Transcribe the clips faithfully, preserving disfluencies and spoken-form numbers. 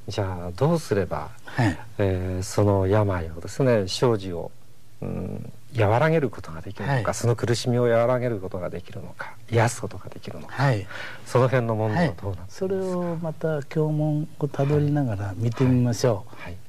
じゃあどうすれば、 はい、 えー、その病をですね、生死を、うん、和らげることができるのか、はい、その苦しみを和らげることができるのか、癒すことができるのか、はい、その辺の問題はどうなんですか。 はい、それをまた経文をたどりながら見てみましょう。 はい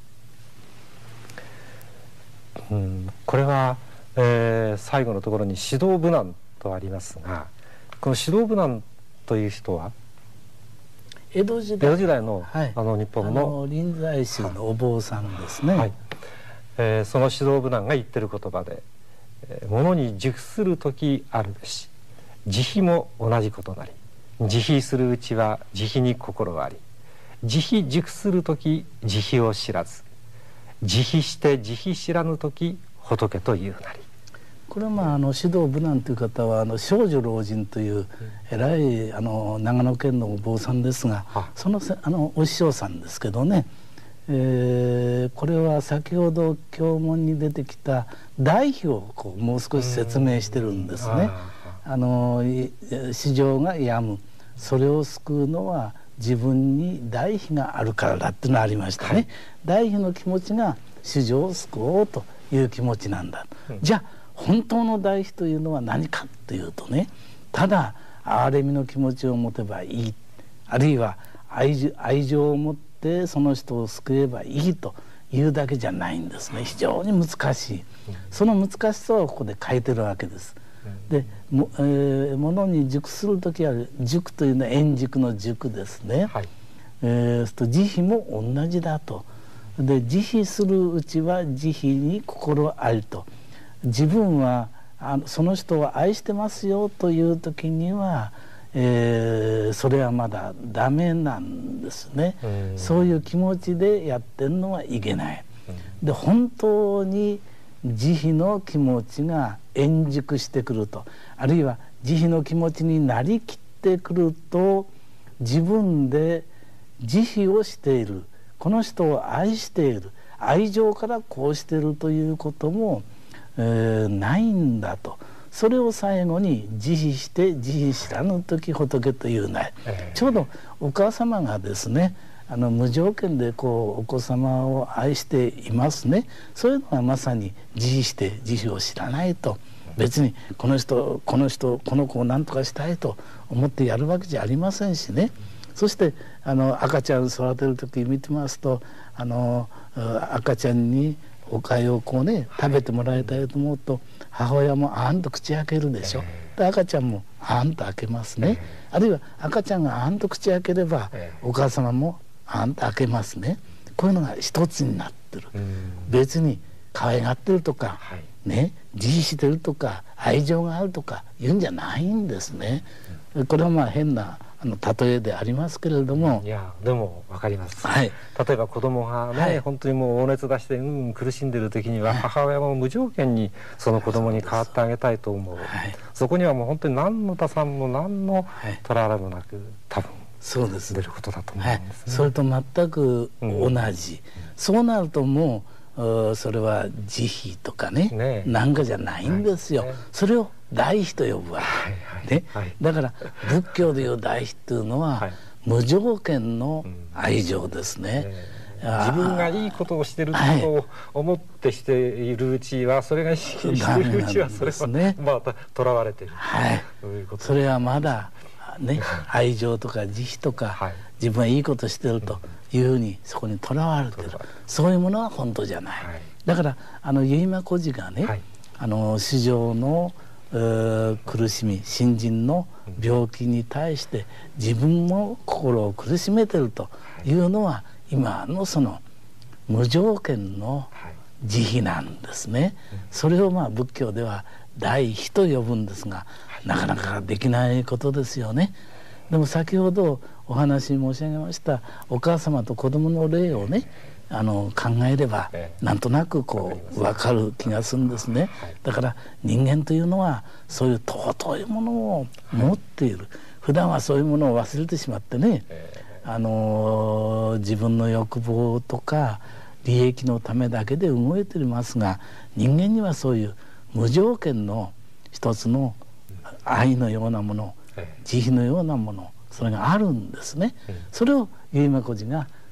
はいはい、うん、これは、えー、最後のところに指導無難とありますが、この指導無難という人は江戸時代、 江戸時代の、 はい、 あの日本の臨済宗のお坊さんですね、はい、 えー、その指導無難が言ってる言葉で、えー、物に熟する時あるべし、慈悲も同じことなり、慈悲するうちは慈悲に心あり、慈悲熟する時慈悲を知らず、慈悲して慈悲知らぬ時仏というなり。 これはまああの指導無難という方はあの少女老人という偉いあの長野県のお坊さんですが、そのあのお師匠さんですけどね、えー、これは先ほど経文に出てきた大悲をこうもう少し説明してるんですね。あの市場が病む、それを救うのは自分に大悲があるからだっていうのがありましたね、はい、大悲の気持ちが市場を救おうという気持ちなんだ、うん、じゃあ本当の大悲というのは何かというとね、ただ憐れみの気持ちを持てばいい、あるいは 愛, 愛情を持ってその人を救えばいいというだけじゃないんですね。非常に難しい、その難しさをここで書いてるわけです。でも、えー、物に熟する時ある、熟というのは円熟の熟ですね、はい、えー、と慈悲も同じだと。で慈悲するうちは慈悲に心ありと、自分はあのその人を愛してますよという時には、えー、それはまだダメなんですね。そういう気持ちでやってるのはいけない。で本当に慈悲の気持ちが円熟してくると、あるいは慈悲の気持ちになりきってくると、自分で慈悲をしている、この人を愛している、愛情からこうしているということも、えー、ないんだと。それを最後に慈悲して慈悲知らぬ時仏というなり、えー、ちょうどお母様がですね、あの無条件でこうお子様を愛していますね。そういうのがまさに慈悲して慈悲を知らないと、別にこの人この人この子を何とかしたいと思ってやるわけじゃありませんしね。そしてあの赤ちゃん育てる時見てますと、あの赤ちゃんにおかゆをこうね食べてもらいたいと思うと、母親もあんと口開けるでしょ。で赤ちゃんもあんと開けますね。あるいは赤ちゃんがあんと口開ければお母様もあんと開けますね。こういうのが一つになってる。別に可愛がってるとか、はい、ね、慈悲してるとか愛情があるとか言うんじゃないんですね。これはまあ変なあの例えでありますけれども、 いやでも分かります、 はい、 例えば子供がね、はい、本当にもう大熱出して、うん、苦しんでる時には、はい、母親も無条件にその子供に代わってあげたいと思う、はい、そこにはもう本当に何の打算も何のトラブルもなく多分そうです出ることだと思うんですね、はい、 それと全く同じ、うん、そうなるともうそれは慈悲とかね、ねなんかじゃないんですよ、はいね、それを大悲と呼ぶわけ、はいはいねはい、だから仏教でいう大悲っていうのは、はい、無条件の愛情ですね、うんね、 自分がいいことをしてることを思ってしているうちは、それが意識しているうちはそれはね、またとらわれている、 はい、そういうことそれはまだね愛情とか慈悲とか、はい、自分はいいことしてるというふうにそこにとらわれてる、うん、そういうものは本当じゃない、はい、だからあの結馬孤児がね、はい、あの市場の苦しみ新人の病気に対して自分も心を苦しめてるというのは、今のその無条件の慈悲なんですね。それをまあ仏教では大悲と呼ぶんですが、なかなかできないことですよね。でも先ほどお話申し上げましたお母様と子供の例をね、あの考えればなんとなくこう分かる気がするんですね。だから人間というのはそういう尊いものを持っている、普段はそういうものを忘れてしまってね、あの自分の欲望とか利益のためだけで動いていますが、人間にはそういう無条件の一つの愛のようなもの、慈悲のようなもの、それがあるんですね。それを結馬孤児が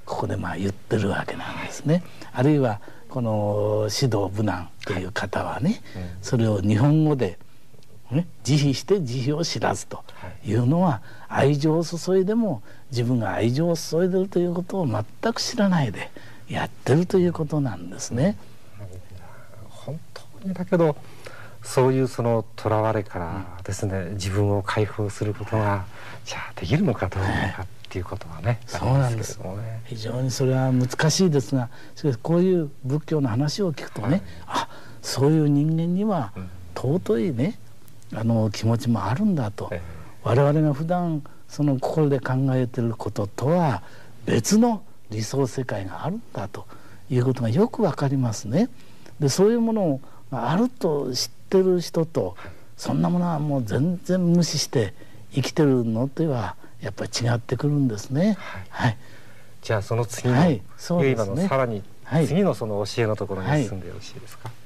ここでまあ言ってるわけなんですね。あるいはこの指導無難という方はね、はい、それを日本語で、ね、慈悲して慈悲を知らずというのは、愛情を注いでも自分が愛情を注いでるということを全く知らないでやってるということなんですね。 本当にだけどそういうその囚われからですね、うん、自分を解放することがじゃあできるのかどうかっていうことはね、 そうなんです。非常にそれは難しいですが、しかしこういう仏教の話を聞くとね、はい、あ、そういう人間には尊いね、あの気持ちもあるんだと、えー、我々が普段その心で考えていることとは別の理想世界があるんだということがよくわかりますね。でそういうものがあると知ってる人と、そんなものはもう全然無視して生きてるのとはやっぱり違ってくるんですね。はいはい、 じゃあその次の、はい、そうですね、今のさらに次のその教えのところに進んでよろしいですか。はい、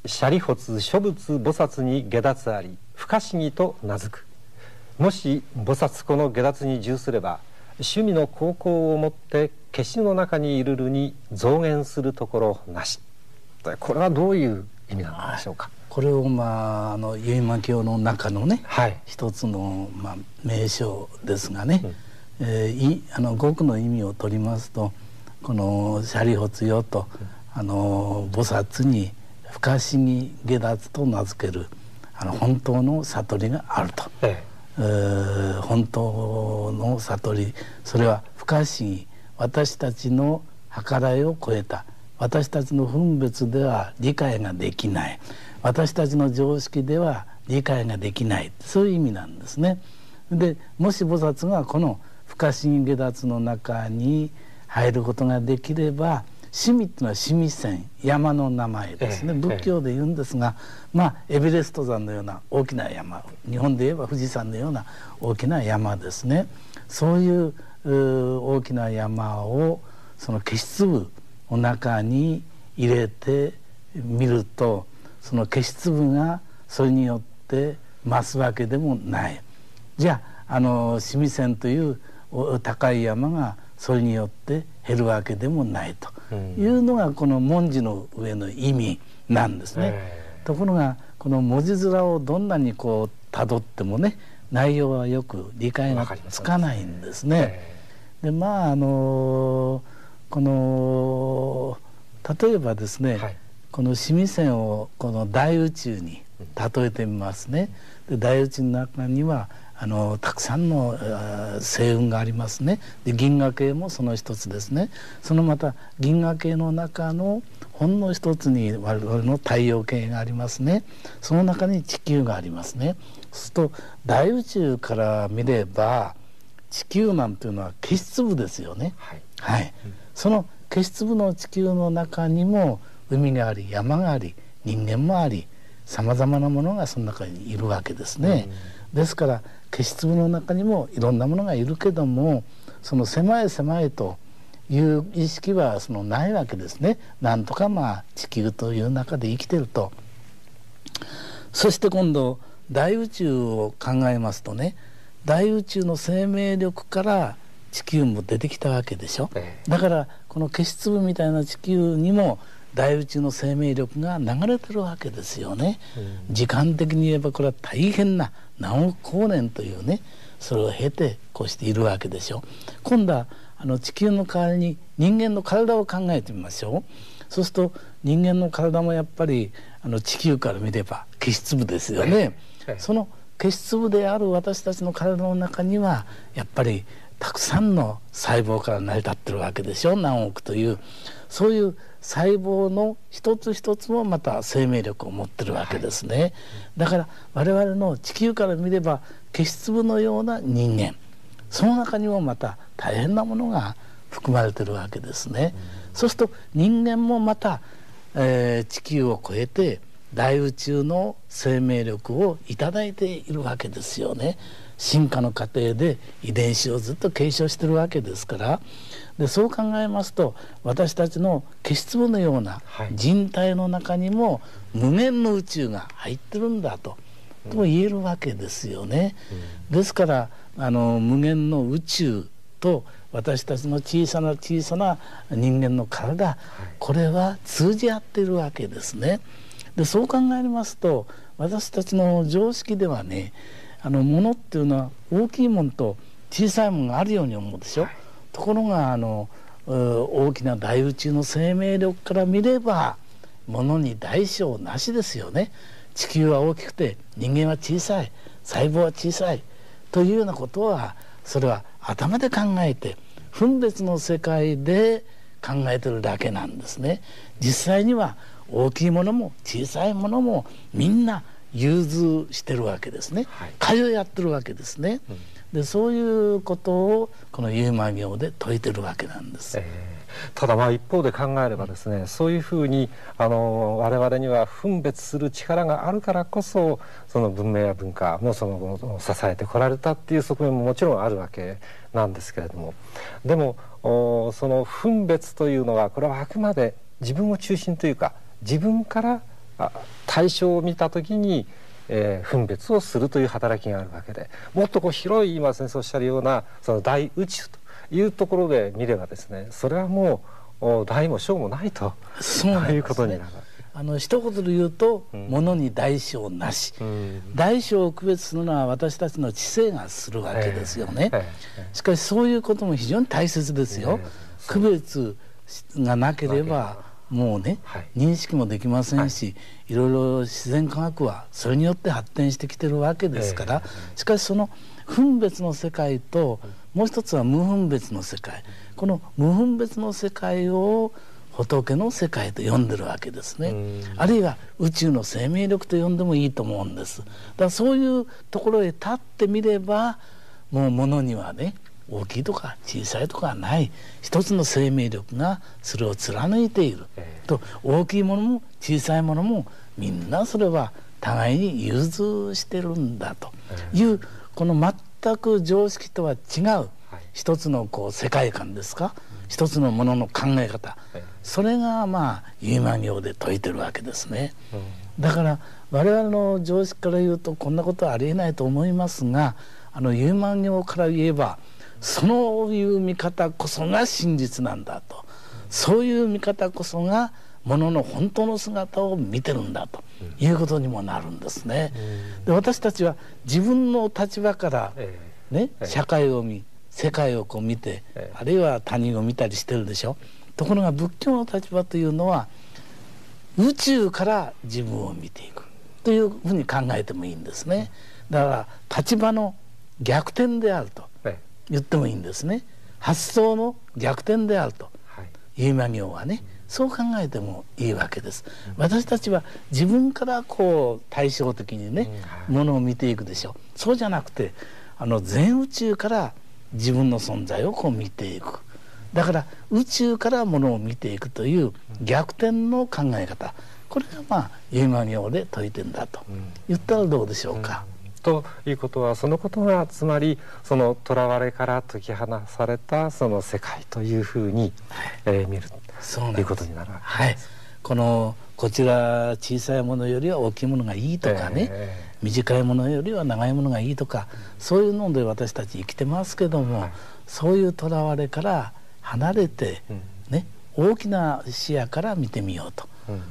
舎利発諸仏菩薩に下脱あり不可思議と名付く。もし菩薩この下脱に従すれば趣味の高校をもって消しの中にいるるに増減するところなし。これはどういう意味なんでしょうか。 これをまああの結馬経の中のね、 はい、 一つのまあ名称ですがね、うん、えー、いあの語句の意味を取りますと、この舎利発よと、うん、あの菩薩に不可思議下脱と名付けるあの本当の悟りがあると、えええー、本当の悟り、それは不可思議、私たちの計らいを超えた、私たちの分別では理解ができない、私たちの常識では理解ができない、そういう意味なんですね。でもし菩薩がこの不可思議下脱の中に入ることができれば、趣味っていうのは趣味線、山の名前ですね、ええ、仏教で言うんですが、まあエベレスト山のような大きな山、日本で言えば富士山のような大きな山ですね。そういう大きな山をその消し粒の中に入れてみると、その消し粒がそれによって増すわけでもない。じゃあ、あの趣味線という高い山がそれによって減るわけでもないというのがこの文字の上の意味なんですね。ところがこの文字面をどんなにこうたどってもね、内容はよく理解がつかないんですね。でまああのこの例えばですね、はい、この趣味線をこの大宇宙に例えてみますね。で大宇宙の中にはあのたくさんの星雲がありますね。で銀河系もその一つですね。そのまた銀河系の中のほんの一つに我々の太陽系がありますね。その中に地球がありますね。そうすると大宇宙から見れば地球なんていうのは消し粒ですよね。はい、はい、うん、その消し粒の地球の中にも海があり山があり人間もあり、さまざまなものがその中にいるわけですね。うん、ですから消し粒の中にもいろんなものがいるけども、その狭い狭いという意識はそのないわけですね。なんとかまあ地球という中で生きてると。そして今度大宇宙を考えますとね、大宇宙の生命力から地球も出てきたわけでしょ。だからこの消し粒みたいな地球にも大宇宙の生命力が流れてるわけですよね。うん、時間的に言えばこれは大変な何億光年というね、それを経てこうしているわけでしょ。今度はあの地球の代わりに人間の体を考えてみましょう。そうすると人間の体もやっぱりあの地球から見れば消し粒ですよね。その消し粒である私たちの体の中にはやっぱりたくさんの細胞から成り立ってるわけでしょ。何億というそういう細胞の一つ一つもまた生命力を持ってるわけですね。はい、だから我々の地球から見れば消し粒のような人間、その中にもまた大変なものが含まれてるわけですね。うん、そうすると人間もまた、えー、地球を超えて大宇宙の生命力をいただいているわけですよね。進化の過程で遺伝子をずっと継承してるわけですから。でそう考えますと私たちの消し粒のような人体の中にも無限の宇宙が入ってるんだと、とも言えるわけですよね。うん、ですからあの無限の宇宙と私たちの小さな小さな人間の体、はい、これは通じ合っているわけですね。でそう考えますと私たちの常識ではね、あのものっていうのは大きいものと小さいものがあるように思うでしょ、はい、ところがあの大きな大宇宙の生命力から見ればものに大小なしですよね。地球は大きくて人間は小さい、細胞は小さいというようなことはそれは頭で考えて分別の世界で考えてるだけなんですね。実際には大きいものも小さいものもみんな融通してるわけですね、はい、通い合ってるわけですね、うん、でそういうことをこのユーマ行で説いてるわけなんです、えー、ただまあ一方で考えればですね、うん、そういうふうにあの我々には分別する力があるからこそその文明や文化もその支えてこられたっていう側面ももちろんあるわけなんですけれども、でもその分別というのはこれはあくまで自分を中心というか自分から対象を見た時に、えー、分別をするという働きがあるわけで、もっとこう広い今先生おっしゃるようなその大宇宙というところで見ればですね、それはもう大も小もないとそうなんですね、 いうことになる。 あの一言で言うと、うん、ものに大小なし、うん、大小を区別するのは私たちの知性がするわけですよね、えーえー、しかしそういうことも非常に大切ですよ、えー、区別がなければもうね、はい、認識もできませんし、はい、いろいろ自然科学はそれによって発展してきてるわけですから、えー、しかしその分別の世界ともう一つは無分別の世界、この無分別の世界を仏の世界と呼んでるわけですね。あるいは宇宙の生命力と呼んでもいいと思うんです。だからそういうところへ立ってみればもう物にはね大きいとか小さいとかはない、一つの生命力がそれを貫いている、えー、と大きいものも小さいものもみんなそれは互いに融通してるんだという、えー、この全く常識とは違う、はい、一つのこう世界観ですか、うん、一つのものの考え方、えー、それがまあユーマ行で説いてるわけですね、うん、だから我々の常識から言うとこんなことはありえないと思いますが、あのユーマ行から言えばそういう見方こそが真実なんだと、そういう見方こそがものの本当の姿を見てるんだということにもなるんですね。で私たちは自分の立場からね、社会を見世界をこう見て、あるいは他人を見たりしてるでしょ。ところが仏教の立場というのは宇宙から自分を見ていくというふうに考えてもいいんですね。だから立場の逆転であると言ってもいいんですね。発想の逆転であると、はい、ユーマ行はね、そう考えてもいいわけです、うん、私たちは自分からこう対照的にね、うん、ものを見ていくでしょう。そうじゃなくてあの全宇宙から自分の存在をこう見ていく。だから宇宙からものを見ていくという逆転の考え方、これがまあユーマ行で説いてんだと言ったらどうでしょうか、うんということはそのことがつまりその囚われから解き放されたその世界というふうに、はいえー、見るということになるわけです、 はい、このこちら小さいものよりは大きいものがいいとかね、えー、短いものよりは長いものがいいとか、うん、そういうので私たち生きてますけども、はい、そういう囚われから離れて、うん、ね、大きな視野から見てみようと、うん、